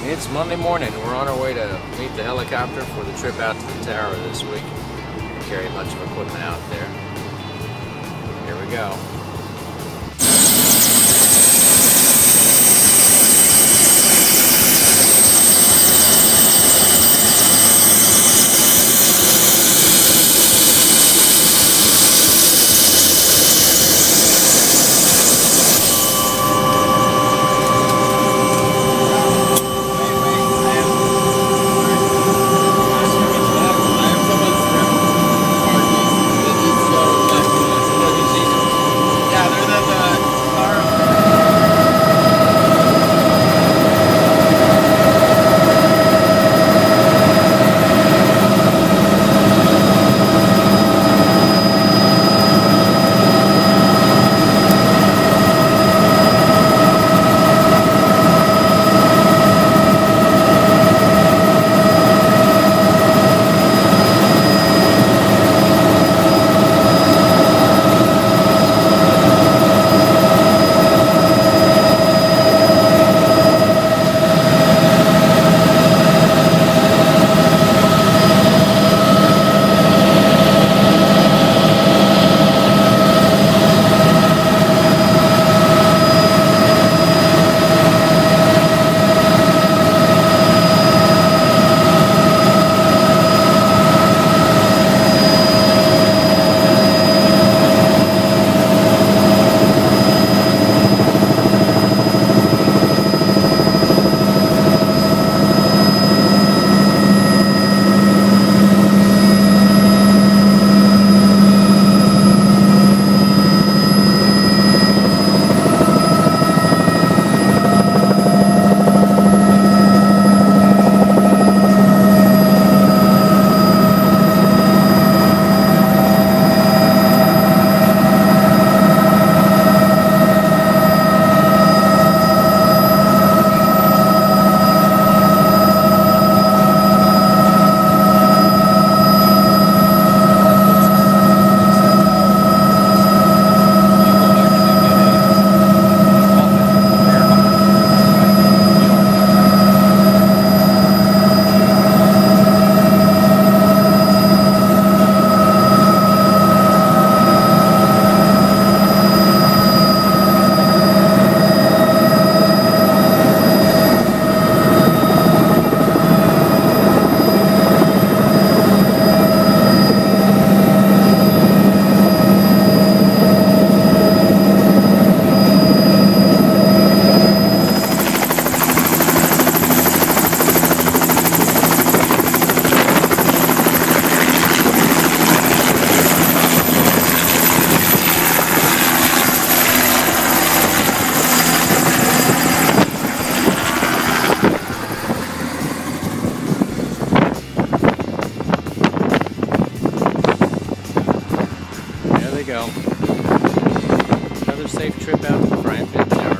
It's Monday morning. We're on our way to meet the helicopter for the trip out to the tower this week. We carry a bunch of equipment out there. Here we go. Go. Another safe trip out to the Frying Pan Shoals.